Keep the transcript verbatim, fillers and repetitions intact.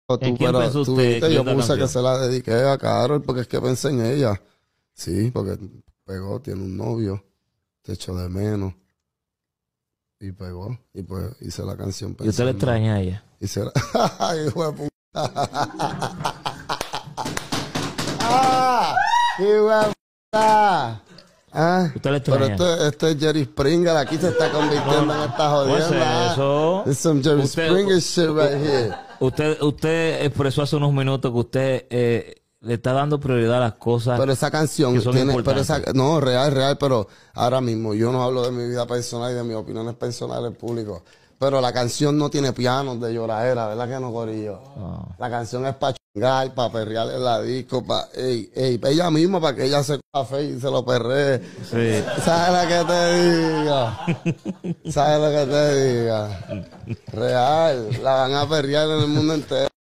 Tú, ¿En quién pero pensó tú usted viste, que yo esta puse canción? que se la dediqué a Carol porque es que pensé en ella. Sí, porque pegó, tiene un novio, te echo de menos. Y pegó, y pues hice la canción ¿Y usted le pensando. extraña a ella? Hice la... ¡Ay, hijo de puta! ¡Ah! ¡Hijo de puta! Ah, ¿Usted le pero extraña? este, este es Jerry Springer, aquí se está convirtiendo No, en esta ¿cómo es jodienda. eso? It's some Jerry Usted- Springer shit right here. Usted, usted expresó hace unos minutos que usted eh, le está dando prioridad a las cosas Pero esa canción que son tiene, pero importantes. esa, no, real, real, pero ahora mismo yo no hablo de mi vida personal y de mis opiniones personales públicas. Pero la canción no tiene pianos de lloradera, ¿verdad que no, Corillo? Oh. La canción es para chingar, para perrear en la disco, para, ey, ey, ella misma, para que ella se café y se lo perree. Sí. ¿Sabes lo que te diga? ¿Sabes lo que te diga? Real, la van a perrear en el mundo entero.